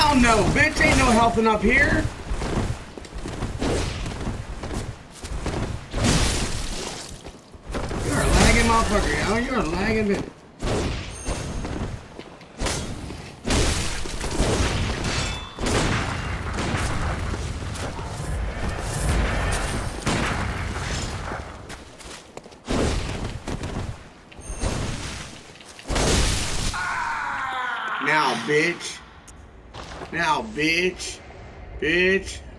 Hell no, bitch, ain't no helping up here. You're a lagging motherfucker, yo. You're a lagging bitch. Now, bitch. Now, bitch. Bitch.